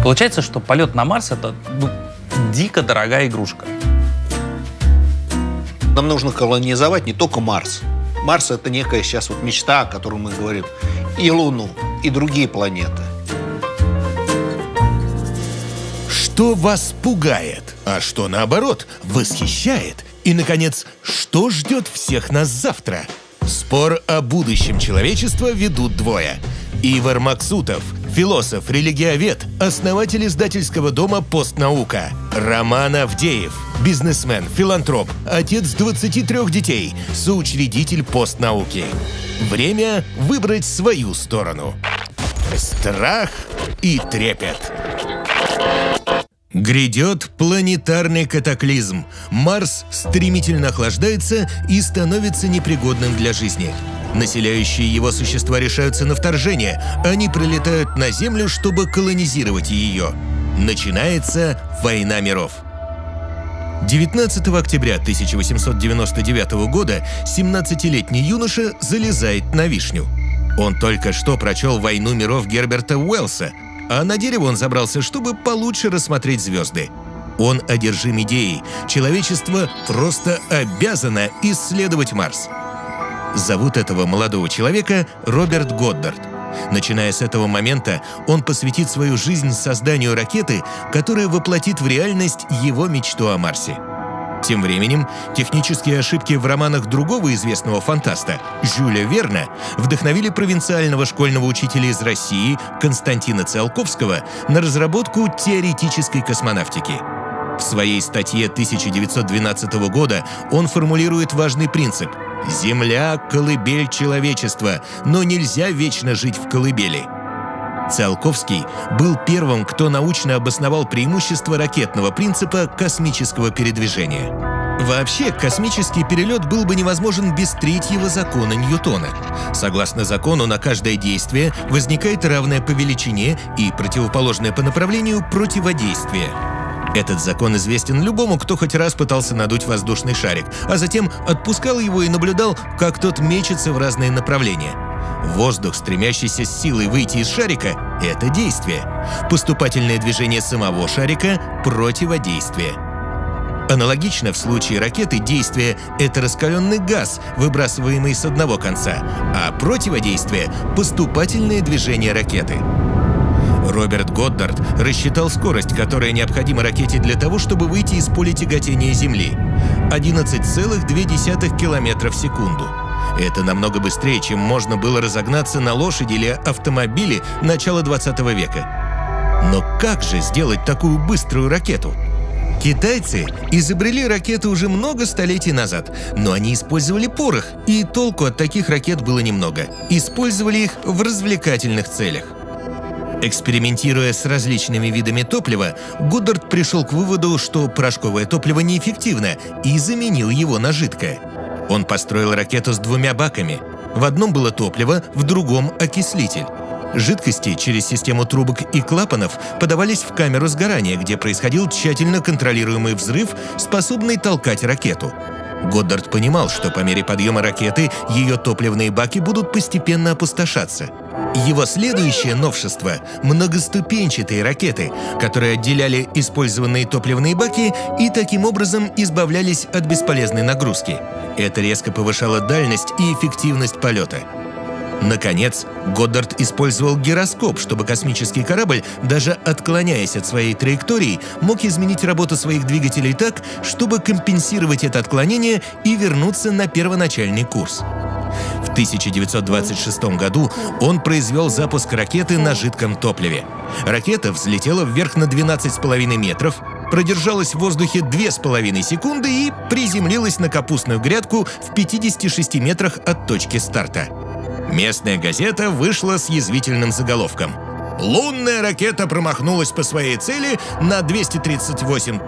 Получается, что полет на Марс — это дико дорогая игрушка. Нам нужно колонизовать не только Марс. Марс — это некая сейчас вот мечта, о которой мы говорим, и Луну, и другие планеты. Что вас пугает, а что, наоборот, восхищает? И, наконец, что ждет всех нас завтра? Спор о будущем человечества ведут двое. Ивар Максутов, философ, религиовед, основатель издательского дома «Постнаука». Роман Авдеев, бизнесмен, филантроп, отец 23 детей, соучредитель «Постнауки». Время выбрать свою сторону. Страх и трепет. Грядет планетарный катаклизм. Марс стремительно охлаждается и становится непригодным для жизни. Населяющие его существа решаются на вторжение. Они прилетают на Землю, чтобы колонизировать ее. Начинается война миров. 19 октября 1899 года 17-летний юноша залезает на вишню. Он только что прочел «Войну миров» Герберта Уэллса, а на дерево он забрался, чтобы получше рассмотреть звезды. Он одержим идеей. Человечество просто обязано исследовать Марс. Зовут этого молодого человека Роберт Годдард. Начиная с этого момента, он посвятит свою жизнь созданию ракеты, которая воплотит в реальность его мечту о Марсе. Тем временем, технические ошибки в романах другого известного фантаста, Жюля Верна, вдохновили провинциального школьного учителя из России Константина Циолковского на разработку теоретической космонавтики. В своей статье 1912 года он формулирует важный принцип: «Земля – колыбель человечества, но нельзя вечно жить в колыбели». Циолковский был первым, кто научно обосновал преимущество ракетного принципа космического передвижения. Вообще, космический перелет был бы невозможен без третьего закона Ньютона. Согласно закону, на каждое действие возникает равное по величине и противоположное по направлению противодействие. Этот закон известен любому, кто хоть раз пытался надуть воздушный шарик, а затем отпускал его и наблюдал, как тот мечется в разные направления. Воздух, стремящийся с силой выйти из шарика – это действие. Поступательное движение самого шарика – противодействие. Аналогично в случае ракеты действие – это раскаленный газ, выбрасываемый с одного конца, а противодействие – поступательное движение ракеты. Роберт Годдард рассчитал скорость, которая необходима ракете для того, чтобы выйти из поля тяготения Земли – 11,2 км в секунду. Это намного быстрее, чем можно было разогнаться на лошади или автомобиле начала 20 века. Но как же сделать такую быструю ракету? Китайцы изобрели ракеты уже много столетий назад, но они использовали порох, и толку от таких ракет было немного. Использовали их в развлекательных целях. Экспериментируя с различными видами топлива, Годдард пришел к выводу, что порошковое топливо неэффективно, и заменил его на жидкое. Он построил ракету с двумя баками. В одном было топливо, в другом – окислитель. Жидкости через систему трубок и клапанов подавались в камеру сгорания, где происходил тщательно контролируемый взрыв, способный толкать ракету. Годдард понимал, что по мере подъема ракеты ее топливные баки будут постепенно опустошаться. Его следующее новшество – многоступенчатые ракеты, которые отделяли использованные топливные баки и таким образом избавлялись от бесполезной нагрузки. Это резко повышало дальность и эффективность полета. Наконец, Годдард использовал гироскоп, чтобы космический корабль, даже отклоняясь от своей траектории, мог изменить работу своих двигателей так, чтобы компенсировать это отклонение и вернуться на первоначальный курс. В 1926 году он произвел запуск ракеты на жидком топливе. Ракета взлетела вверх на 12,5 метров, продержалась в воздухе 2,5 секунды и приземлилась на капустную грядку в 56 метрах от точки старта. Местная газета вышла с язвительным заголовком: «Лунная ракета промахнулась по своей цели на 238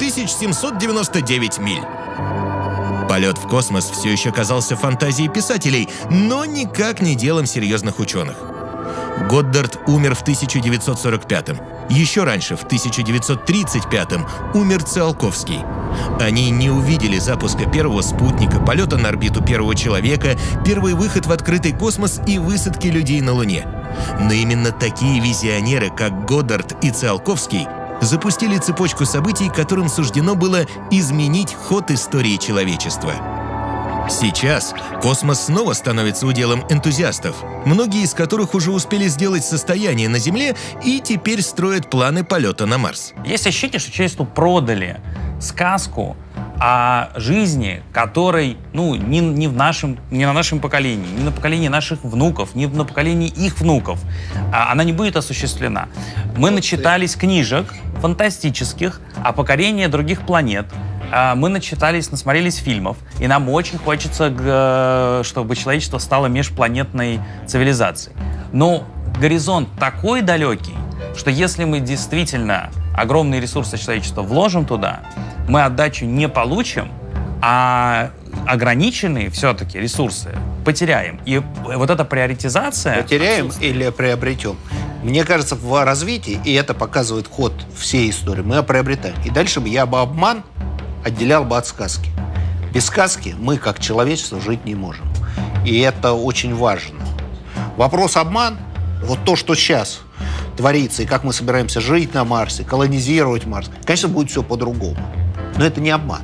799 миль». Полет в космос все еще казался фантазией писателей, но никак не делом серьезных ученых. Годдард умер в 1945-м. Еще раньше, в 1935-м, умер Циолковский. Они не увидели запуска первого спутника, полета на орбиту первого человека, первый выход в открытый космос и высадки людей на Луне. Но именно такие визионеры, как Годдард и Циолковский, запустили цепочку событий, которым суждено было изменить ход истории человечества. Сейчас космос снова становится уделом энтузиастов, многие из которых уже успели сделать состояние на Земле и теперь строят планы полета на Марс. Есть ощущение, что человечеству продали сказку о жизни, которой, не на нашем поколении, не на поколении наших внуков, не на поколении их внуков, она не будет осуществлена. Мы начитались книжек фантастических о покорении других планет, мы насмотрелись фильмов, и нам очень хочется, чтобы человечество стало межпланетной цивилизацией. Но горизонт такой далекий, что если мы действительно огромные ресурсы человечества вложим туда, мы отдачу не получим, а ограниченные все-таки ресурсы потеряем. И вот эта приоритизация... Потеряем или приобретем? Мне кажется, в развитии, и это показывает ход всей истории, мы приобретаем. И дальше я бы обман отделял бы от сказки. Без сказки мы, как человечество, жить не можем. И это очень важно. Вопрос обман, вот то, что сейчас творится, и как мы собираемся жить на Марсе, колонизировать Марс, конечно, будет все по-другому. Но это не обман.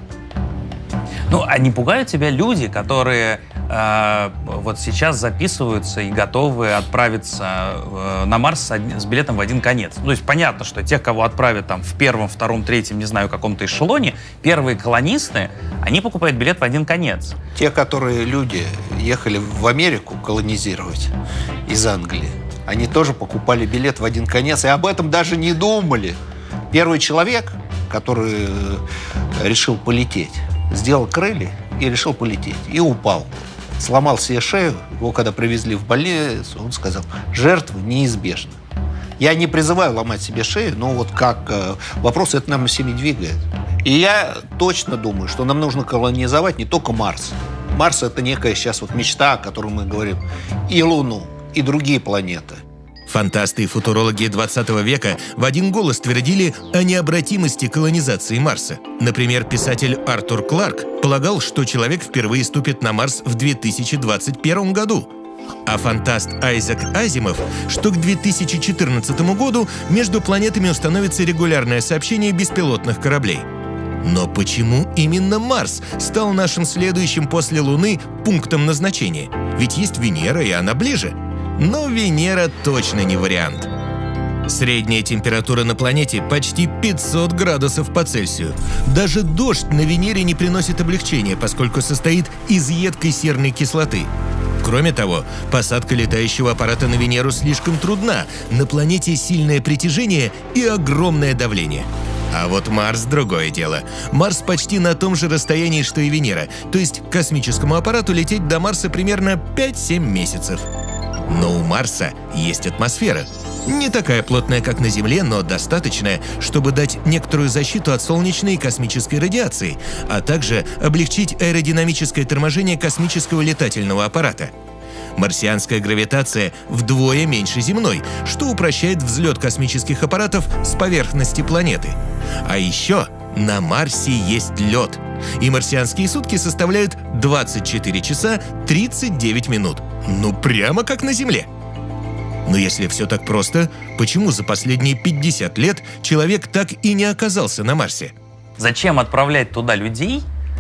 А не пугают тебя люди, которые вот сейчас записываются и готовы отправиться на Марс с билетом в один конец? То есть понятно, что тех, кого отправят там в первом, втором, третьем, не знаю, каком-то эшелоне, первые колонисты, они покупают билет в один конец. Те, которые люди ехали в Америку колонизировать из Англии, они тоже покупали билет в один конец и об этом даже не думали. Первый человек, который решил полететь, сделал крылья и решил полететь. И упал. Сломал себе шею. Его когда привезли в больницу, он сказал, жертвы неизбежны. Я не призываю ломать себе шею, но вот как вопрос это нам всеми двигает. И я точно думаю, что нам нужно колонизовать не только Марс. Марс — это некая сейчас вот мечта, о которой мы говорим, и Луну, и другие планеты. Фантасты и футурологи 20 века в один голос твердили о необратимости колонизации Марса. Например, писатель Артур Кларк полагал, что человек впервые ступит на Марс в 2021 году. А фантаст Айзек Азимов, что к 2014 году между планетами установится регулярное сообщение беспилотных кораблей. Но почему именно Марс стал нашим следующим после Луны пунктом назначения? Ведь есть Венера, и она ближе. Но Венера точно не вариант. Средняя температура на планете почти 500 градусов по Цельсию. Даже дождь на Венере не приносит облегчения, поскольку состоит из едкой серной кислоты. Кроме того, посадка летающего аппарата на Венеру слишком трудна. На планете сильное притяжение и огромное давление. А вот Марс – другое дело. Марс почти на том же расстоянии, что и Венера. То есть космическому аппарату лететь до Марса примерно 5-7 месяцев. Но у Марса есть атмосфера. Не такая плотная, как на Земле, но достаточная, чтобы дать некоторую защиту от солнечной и космической радиации, а также облегчить аэродинамическое торможение космического летательного аппарата. Марсианская гравитация вдвое меньше земной, что упрощает взлет космических аппаратов с поверхности планеты. А еще на Марсе есть лед, и марсианские сутки составляют 24 часа 39 минут. Ну, прямо как на Земле. Но если все так просто, почему за последние 50 лет человек так и не оказался на Марсе? Зачем отправлять туда людей,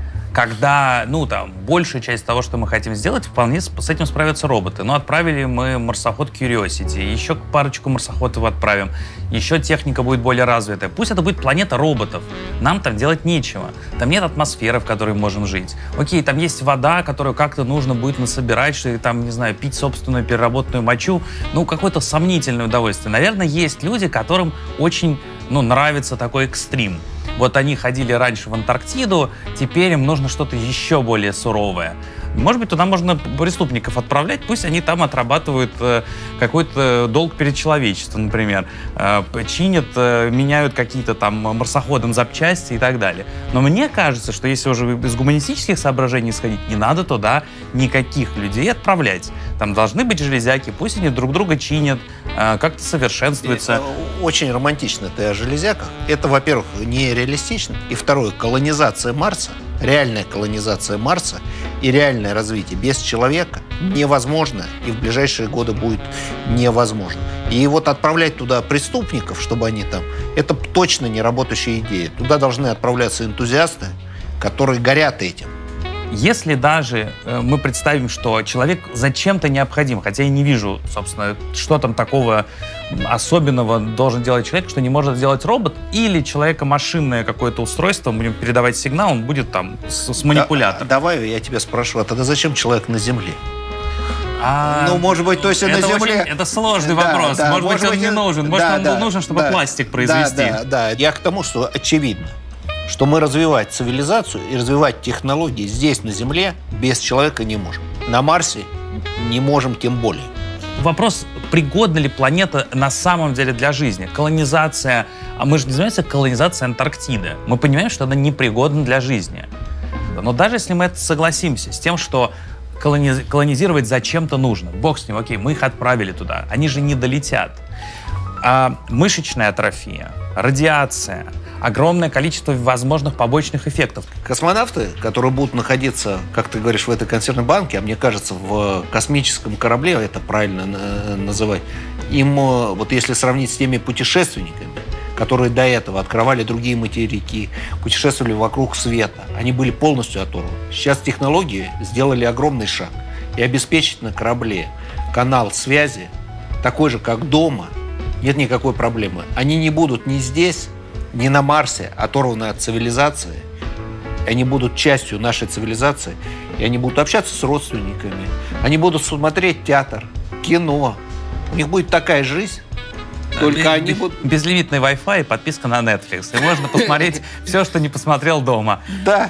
когда, большая часть того, что мы хотим сделать, вполне с этим справятся роботы. Отправили мы марсоход Curiosity, еще парочку марсоходов отправим, еще техника будет более развитая. Пусть это будет планета роботов, нам там делать нечего. Там нет атмосферы, в которой мы можем жить. Окей, там есть вода, которую как-то нужно будет насобирать, что там, не знаю, пить собственную переработанную мочу. Какое-то сомнительное удовольствие. Наверное, есть люди, которым очень, нравится такой экстрим. Вот они ходили раньше в Антарктиду, теперь им нужно что-то еще более суровое. Может быть, туда можно преступников отправлять, пусть они там отрабатывают какой-то долг перед человечеством, например. Чинят, меняют какие-то там марсоходам запчасти и так далее. Но мне кажется, что если уже из гуманистических соображений исходить, не надо туда никаких людей отправлять. Там должны быть железяки, пусть они друг друга чинят, как-то совершенствуются. Это очень романтично ты о железяках. Это, во-первых, нереалистично. И второе, колонизация Марса реальная колонизация Марса и реальное развитие без человека невозможно и в ближайшие годы будет невозможно. И вот отправлять туда преступников, чтобы они там, это точно не работающая идея. Туда должны отправляться энтузиасты, которые горят этим. Если даже мы представим, что человек зачем-то необходим, хотя я не вижу, собственно, что там такого особенного должен делать человек, что не может сделать робот, или человека-машинное какое-то устройство, мы будем передавать сигнал, он будет там с манипулятором. Давай я тебя спрошу, а тогда зачем человек на Земле? Ну, может быть, то есть на Земле... Это сложный вопрос. Может быть, он не нужен. Может, он был нужен, чтобы пластик произвести. Да. Я к тому, что очевидно, что мы развивать цивилизацию и развивать технологии здесь, на Земле, без человека не можем. На Марсе не можем тем более. Вопрос, пригодна ли планета на самом деле для жизни? Колонизация, а мы же не занимаемся колонизацией Антарктиды. Мы понимаем, что она непригодна для жизни. Но даже если мы согласимся с тем, что колонизировать зачем-то нужно, бог с ним, окей, мы их отправили туда, они же не долетят. А мышечная атрофия, радиация, огромное количество возможных побочных эффектов. Космонавты, которые будут находиться, как ты говоришь, в этой консервной банке, а мне кажется, в космическом корабле, это правильно называть, им, вот если сравнить с теми путешественниками, которые до этого открывали другие материки, путешествовали вокруг света, они были полностью оторваны. Сейчас технологии сделали огромный шаг. И обеспечить на корабле канал связи, такой же, как дома, нет никакой проблемы. Они не будут ни здесь, ни на Марсе оторваны от цивилизации. Они будут частью нашей цивилизации. И они будут общаться с родственниками. Они будут смотреть театр, кино. У них будет такая жизнь. Только они будут... Безлимитный Wi-Fi и подписка на Netflix. И можно посмотреть все, что не посмотрел дома. Да.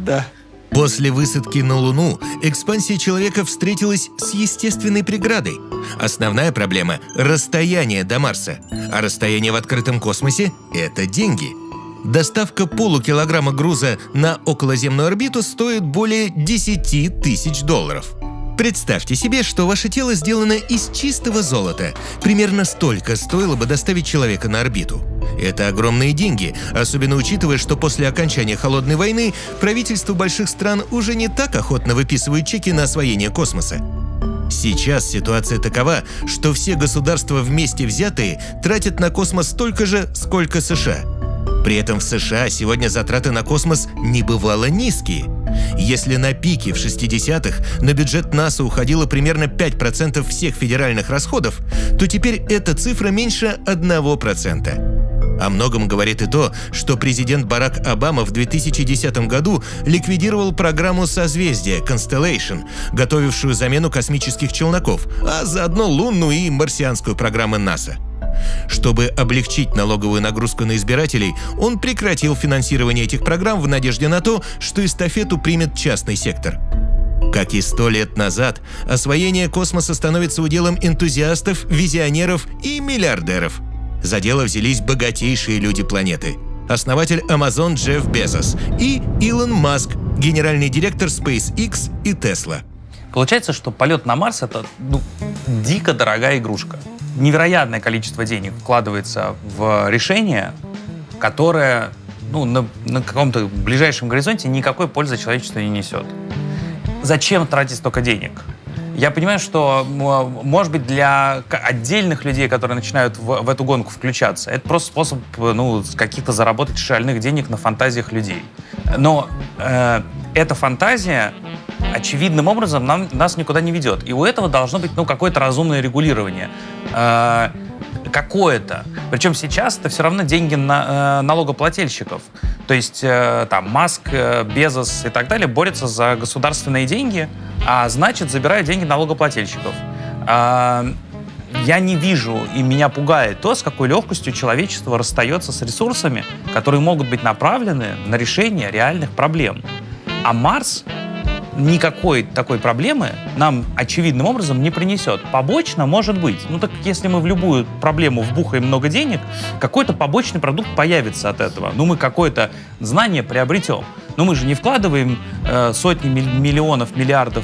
После высадки на Луну экспансия человека встретилась с естественной преградой. Основная проблема – расстояние до Марса. А расстояние в открытом космосе – это деньги. Доставка полукилограмма груза на околоземную орбиту стоит более $10 000. Представьте себе, что ваше тело сделано из чистого золота. Примерно столько стоило бы доставить человека на орбиту. Это огромные деньги, особенно учитывая, что после окончания Холодной войны правительства больших стран уже не так охотно выписывают чеки на освоение космоса. Сейчас ситуация такова, что все государства вместе взятые тратят на космос столько же, сколько США. При этом в США сегодня затраты на космос небывало низкие. Если на пике в 60-х на бюджет НАСА уходило примерно 5% всех федеральных расходов, то теперь эта цифра меньше 1%. О многом говорит и то, что президент Барак Обама в 2010 году ликвидировал программу «Созвездие» Constellation, готовившую замену космических челноков, а заодно лунную и марсианскую программы НАСА. Чтобы облегчить налоговую нагрузку на избирателей, он прекратил финансирование этих программ в надежде на то, что эстафету примет частный сектор. Как и 100 лет назад, освоение космоса становится уделом энтузиастов, визионеров и миллиардеров. За дело взялись богатейшие люди планеты. Основатель Amazon Джефф Безос и Илон Маск, генеральный директор SpaceX и Tesla. Получается, что полет на Марс — это дико дорогая игрушка. Невероятное количество денег вкладывается в решение, которое на каком-то ближайшем горизонте никакой пользы человечеству не несет. Зачем тратить столько денег? Я понимаю, что, может быть, для отдельных людей, которые начинают в эту гонку включаться, это просто способ каких-то заработать шальных денег на фантазиях людей. Но эта фантазия очевидным образом нас никуда не ведет. И у этого должно быть какое-то разумное регулирование. Какое-то. Причем сейчас это все равно деньги налогоплательщиков. То есть там Маск, Безос и так далее борются за государственные деньги, а значит забирают деньги налогоплательщиков. Я не вижу, и меня пугает то, с какой легкостью человечество расстается с ресурсами, которые могут быть направлены на решение реальных проблем. А Марс никакой такой проблемы нам очевидным образом не принесет. Побочно может быть. Так если мы в любую проблему вбухаем много денег, какой-то побочный продукт появится от этого. Мы какое-то знание приобретем. Но мы же не вкладываем сотни миллионов, миллиардов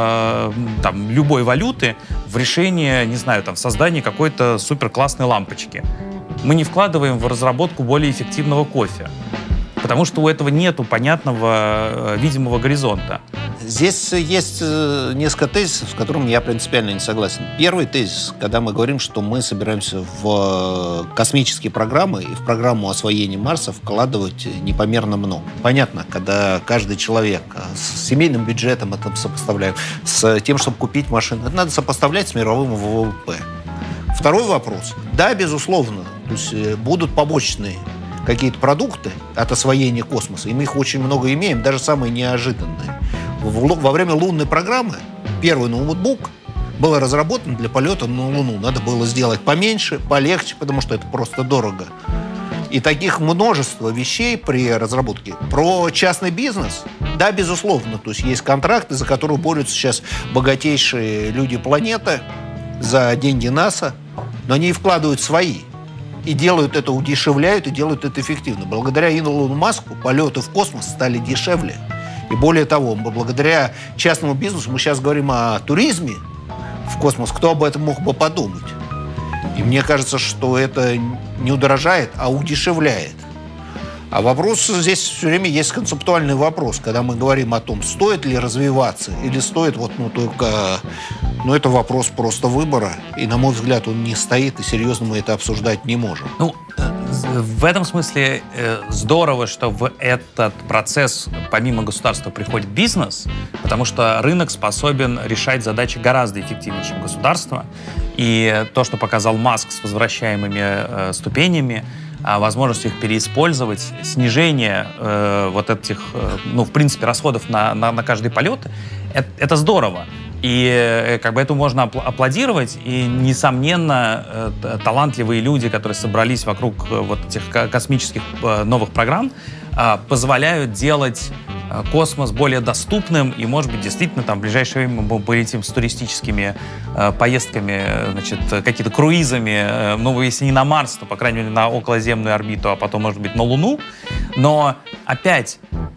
любой валюты в решение, не знаю, в создание какой-то суперклассной лампочки. Мы не вкладываем в разработку более эффективного кофе. потому что у этого нету понятного, видимого горизонта. Здесь есть несколько тезисов, с которыми я принципиально не согласен. Первый тезис, когда мы говорим, что мы собираемся в космические программы и в программу освоения Марса вкладывать непомерно много. Понятно, когда каждый человек с семейным бюджетом это сопоставляем, с тем, чтобы купить машину, это надо сопоставлять с мировым ВВП. Второй вопрос. Да, безусловно, то есть будут побочные какие-то продукты от освоения космоса, и мы их очень много имеем, даже самые неожиданные. Во время лунной программы первый ноутбук был разработан для полета на Луну. Надо было сделать поменьше, полегче, потому что это просто дорого. И таких множество вещей при разработке. Про частный бизнес, да, безусловно. То есть есть контракты, за которые борются сейчас богатейшие люди планеты за деньги НАСА, но они и вкладывают свои. И делают это, удешевляют, и делают это эффективно. Благодаря Илону Маску полеты в космос стали дешевле. И более того, благодаря частному бизнесу, мы сейчас говорим о туризме в космос, кто об этом мог бы подумать? И мне кажется, что это не удорожает, а удешевляет. А вопрос здесь все время есть концептуальный вопрос, когда мы говорим о том, стоит ли развиваться или стоит только... Но это вопрос просто выбора. И, на мой взгляд, он не стоит, и серьезно мы это обсуждать не можем. В этом смысле здорово, что в этот процесс помимо государства приходит бизнес, потому что рынок способен решать задачи гораздо эффективнее, чем государство. И то, что показал Маск с возвращаемыми ступенями, возможность их переиспользовать, снижение вот этих, в принципе, расходов на каждый полет, это здорово. И как бы этому можно аплодировать, и, несомненно, талантливые люди, которые собрались вокруг вот этих космических новых программ, позволяют делать космос более доступным, и, может быть, действительно, там в ближайшее время мы полетим с туристическими поездками, значит, какими-то круизами, если не на Марс, то, по крайней мере, на околоземную орбиту, а потом, может быть, на Луну. Но, опять,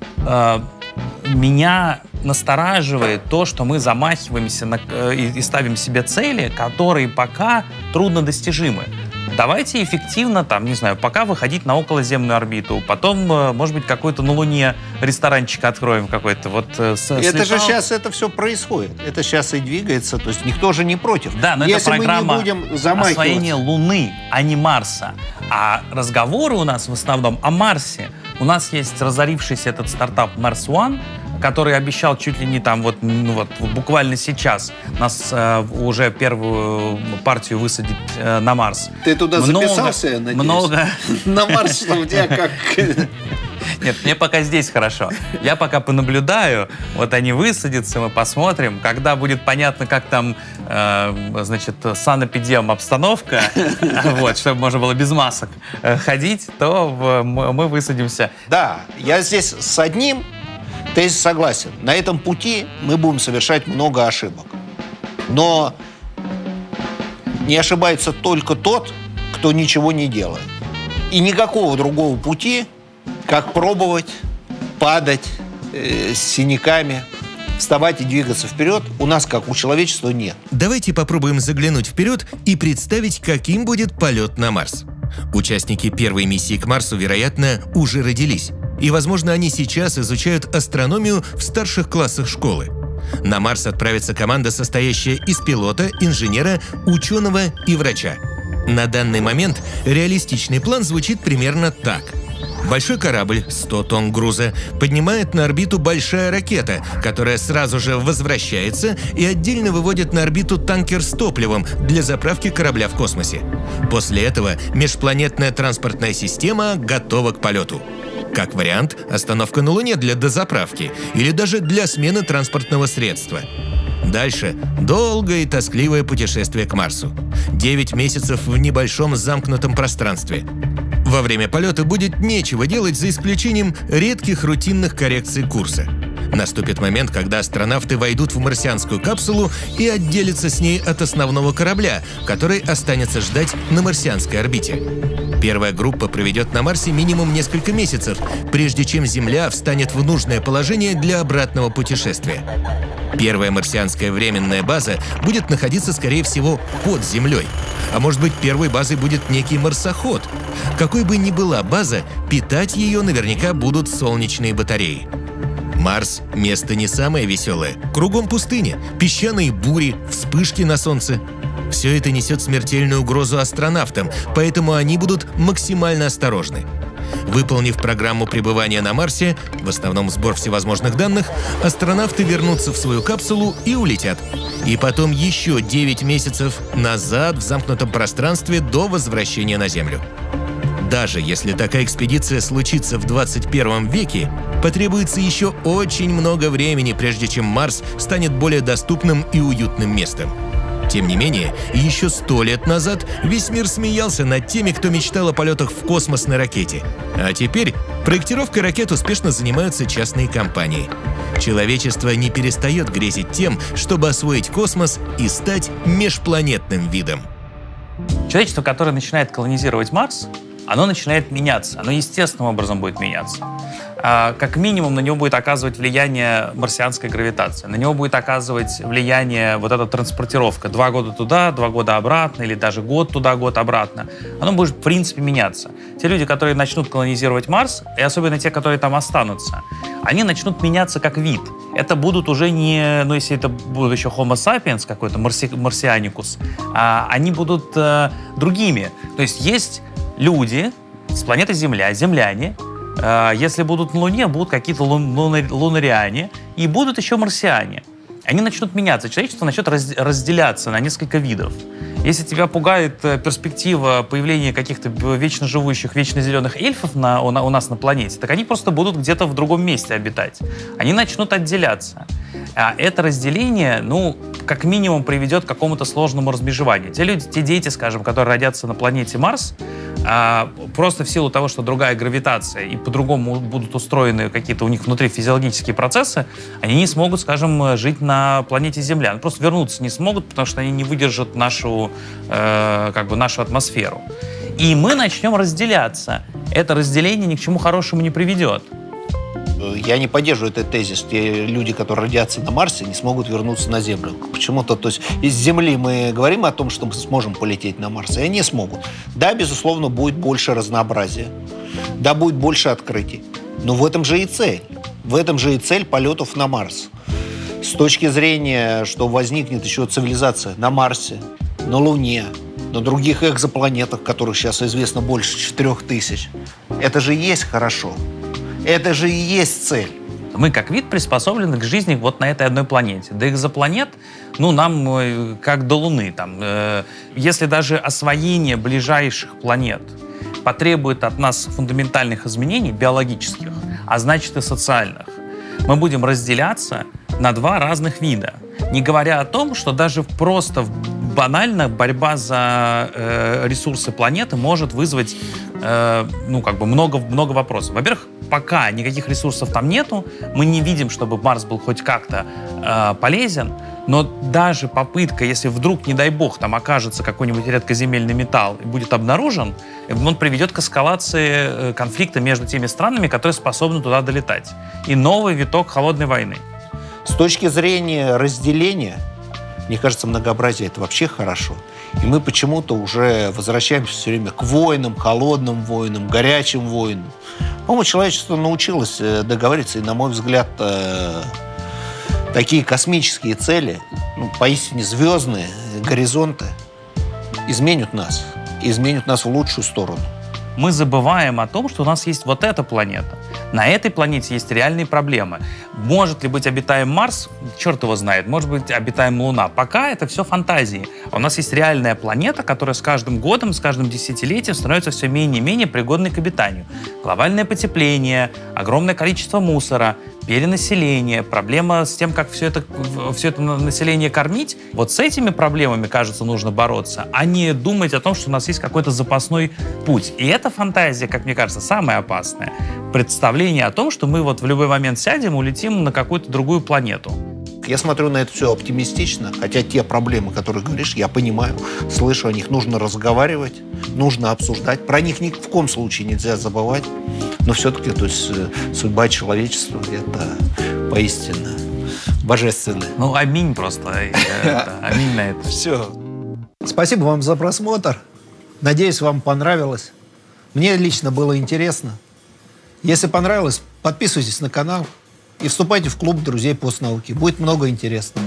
меня настораживает то, что мы замахиваемся и ставим себе цели, которые пока труднодостижимы. Давайте эффективно, пока выходить на околоземную орбиту, потом, может быть, какой-то на Луне ресторанчик откроем какой-то. Это же сейчас это все происходит. Это сейчас и двигается, то есть никто же не против. Да, но это программа освоения Луны, а не Марса. А разговоры у нас в основном о Марсе. У нас есть разорившийся этот стартап Mars One, который обещал чуть ли не буквально сейчас нас уже первую партию высадить на Марс. Ты туда записался, я надеюсь? Много. На Марс, что у тебя как... Нет, мне пока здесь хорошо. Я пока понаблюдаю, они высадятся, мы посмотрим. Когда будет понятно, как там, санэпидем обстановка, чтобы можно было без масок ходить, то мы высадимся. Да, я здесь с одним тезис согласен. На этом пути мы будем совершать много ошибок. Но не ошибается только тот, кто ничего не делает. И никакого другого пути, как пробовать, падать с синяками, вставать и двигаться вперед, у нас, как у человечества, нет. Давайте попробуем заглянуть вперед и представить, каким будет полет на Марс. Участники первой миссии к Марсу, вероятно, уже родились. И, возможно, они сейчас изучают астрономию в старших классах школы. На Марс отправится команда, состоящая из пилота, инженера, ученого и врача. На данный момент реалистичный план звучит примерно так. Большой корабль, 100 тонн груза, поднимает на орбиту большая ракета, которая сразу же возвращается и отдельно выводит на орбиту танкер с топливом для заправки корабля в космосе. После этого межпланетная транспортная система готова к полету. Как вариант, остановка на Луне для дозаправки или даже для смены транспортного средства. Дальше долгое и тоскливое путешествие к Марсу. 9 месяцев в небольшом замкнутом пространстве. Во время полета будет нечего делать за исключением редких рутинных коррекций курса. Наступит момент, когда астронавты войдут в марсианскую капсулу и отделятся с ней от основного корабля, который останется ждать на марсианской орбите. Первая группа проведет на Марсе минимум несколько месяцев, прежде чем Земля встанет в нужное положение для обратного путешествия. Первая марсианская временная база будет находиться, скорее всего, под землей. А может быть, первой базой будет некий марсоход? Какой бы ни была база, питать ее наверняка будут солнечные батареи. Марс – место не самое веселое. Кругом пустыня, песчаные бури, вспышки на Солнце. Все это несет смертельную угрозу астронавтам, поэтому они будут максимально осторожны. Выполнив программу пребывания на Марсе, в основном сбор всевозможных данных, астронавты вернутся в свою капсулу и улетят. И потом еще 9 месяцев назад в замкнутом пространстве до возвращения на Землю. Даже если такая экспедиция случится в 21 веке, потребуется еще очень много времени, прежде чем Марс станет более доступным и уютным местом. Тем не менее, еще 100 лет назад весь мир смеялся над теми, кто мечтал о полетах в космос на ракете. А теперь проектировкой ракет успешно занимаются частные компании. Человечество не перестает грезить тем, чтобы освоить космос и стать межпланетным видом. Человечество, которое начинает колонизировать Марс, оно начинает меняться, оно естественным образом будет меняться. Как минимум на него будет оказывать влияние марсианская гравитация, на него будет оказывать влияние вот эта транспортировка. 2 года туда, 2 года обратно, или даже год туда, год обратно. Оно будет в принципе меняться. Те люди, которые начнут колонизировать Марс, и особенно те, которые там останутся, они начнут меняться как вид. Это будут уже не, ну если это будут еще Homo sapiens, какой-то марсианикус, они будут другими. То есть люди с планеты Земля, земляне. Если будут на Луне, будут какие-то лунариане, и будут еще марсиане. Они начнут меняться, человечество начнет разделяться на несколько видов. Если тебя пугает перспектива появления каких-то вечно живущих, вечно зеленых эльфов у нас на планете, так они просто будут где-то в другом месте обитать. Они начнут отделяться. А это разделение, ну, как минимум, приведет к какому-то сложному размежеванию. Те дети, скажем, которые родятся на планете Марс, просто в силу того, что другая гравитация и по-другому будут устроены какие-то у них внутри физиологические процессы, они не смогут, скажем, жить на планете Земля. Они просто вернуться не смогут, потому что они не выдержат нашу атмосферу. И мы начнем разделяться. Это разделение ни к чему хорошему не приведет. Я не поддерживаю этот тезис. Те люди, которые родятся на Марсе, не смогут вернуться на Землю. Почему-то, то есть из Земли мы говорим о том, что мы сможем полететь на Марс, и они смогут. Да, безусловно, будет больше разнообразия. Да, будет больше открытий. Но в этом же и цель. В этом же и цель полетов на Марс. С точки зрения, что возникнет еще цивилизация на Марсе, на Луне, на других экзопланетах, которых сейчас известно больше 4000, это же и есть хорошо. Это же и есть цель. Мы как вид приспособлены к жизни вот на этой одной планете. До экзопланет, ну, нам как до Луны. Если даже освоение ближайших планет потребует от нас фундаментальных изменений биологических, а значит и социальных, мы будем разделяться на 2 разных вида. Не говоря о том, что даже просто банально борьба за ресурсы планеты может вызвать много вопросов. Во-первых, пока никаких ресурсов там нету, мы не видим, чтобы Марс был хоть как-то полезен, но даже попытка, если вдруг, не дай бог, там окажется какой-нибудь редкоземельный металл и будет обнаружен, он приведет к эскалации конфликта между теми странами, которые способны туда долетать. И новый виток холодной войны. С точки зрения разделения, мне кажется, многообразие – это вообще хорошо. И мы почему-то уже возвращаемся все время к войнам, холодным войнам, горячим войнам. По-моему, человечество научилось договориться, и, на мой взгляд, такие космические цели, поистине звездные горизонты, изменят нас в лучшую сторону. Мы забываем о том, что у нас есть вот эта планета. На этой планете есть реальные проблемы. Может ли быть обитаем Марс? Черт его знает. Может быть обитаем Луна. Пока это все фантазии. А у нас есть реальная планета, которая с каждым годом, с каждым десятилетием становится все менее и менее пригодной к обитанию. Глобальное потепление, огромное количество мусора, перенаселение, проблема с тем, как все это население кормить. Вот с этими проблемами, кажется, нужно бороться, а не думать о том, что у нас есть какой-то запасной путь. И эта фантазия, как мне кажется, самая опасная. Представление о том, что мы вот в любой момент сядем и улетим на какую-то другую планету. Я смотрю на это все оптимистично, хотя те проблемы, которые говоришь, я понимаю, слышу о них, нужно разговаривать, нужно обсуждать, про них ни в коем случае нельзя забывать, но все-таки, то есть, судьба человечества – это поистине божественно. Ну, аминь просто, аминь на это. Все. Спасибо вам за просмотр. Надеюсь, вам понравилось. Мне лично было интересно. Если понравилось, подписывайтесь на канал и вступайте в клуб друзей постнауки. Будет много интересного.